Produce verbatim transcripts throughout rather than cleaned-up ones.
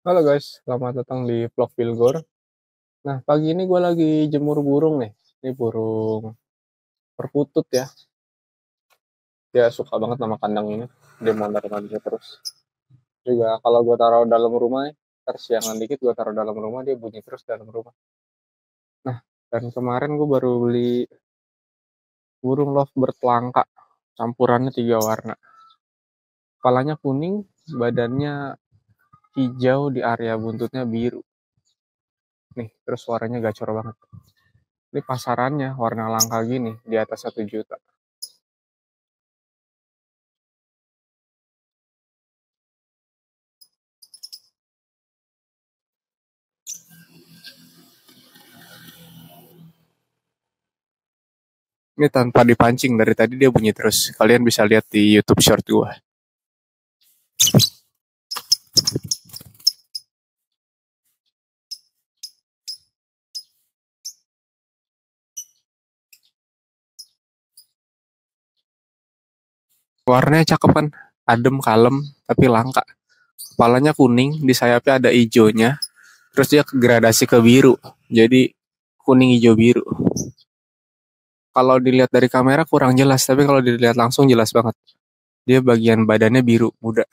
Halo guys, selamat datang di vlog Vilgor. Nah, pagi ini gue lagi jemur burung nih. Ini burung perkutut ya. Dia suka banget sama kandang ini. Dia mondar-mandir terus. Juga kalau gue taruh dalam rumah, ntar siangan dikit gue taruh dalam rumah, dia bunyi terus dalam rumah. Nah, dan kemarin gue baru beli burung lovebird langka. Campurannya tiga warna. Kepalanya kuning, badannya hijau, di area buntutnya biru. Nih, terus suaranya gacor banget. Ini pasarannya warna langka gini di atas satu juta. Ini tanpa dipancing, dari tadi dia bunyi terus. Kalian bisa lihat di YouTube short gue. Warnanya cakep kan? Adem, kalem, tapi langka. Kepalanya kuning, di sayapnya ada hijaunya. Terus dia gradasi ke biru. Jadi kuning, hijau, biru. Kalau dilihat dari kamera kurang jelas, tapi kalau dilihat langsung jelas banget. Dia bagian badannya biru, muda.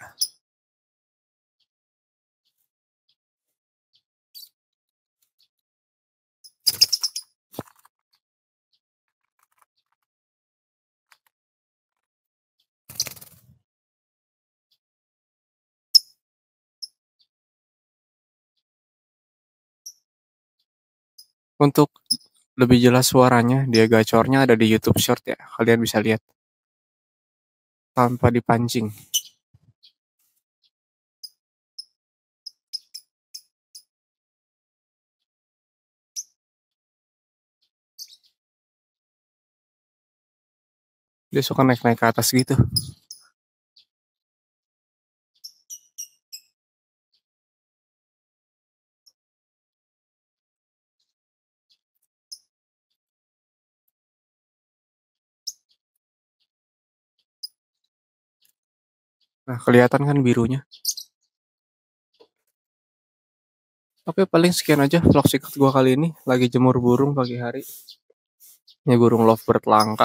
Untuk lebih jelas suaranya, dia gacornya ada di YouTube short ya. Kalian bisa lihat. Tanpa dipancing. Dia suka naik-naik ke atas gitu. Nah, kelihatan kan birunya. Oke, paling sekian aja vlog singkat gue kali ini. Lagi jemur burung pagi hari. Ini burung lovebird langka.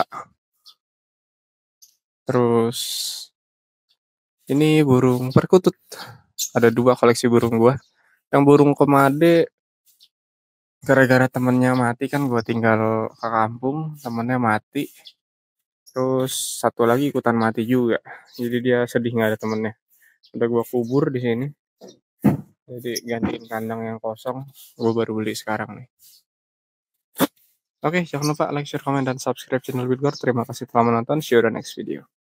Terus ini burung perkutut. Ada dua koleksi burung gue. Yang burung komade, gara-gara temennya mati kan gue tinggal ke kampung, temennya mati. Terus satu lagi ikutan mati juga. Jadi dia sedih nggak ada temennya. Udah gue kubur di sini. Jadi gantiin kandang yang kosong. Gue baru beli sekarang nih. Oke, jangan lupa like, share, komen, dan subscribe channel Vilgor. Terima kasih telah menonton. See you on the next video.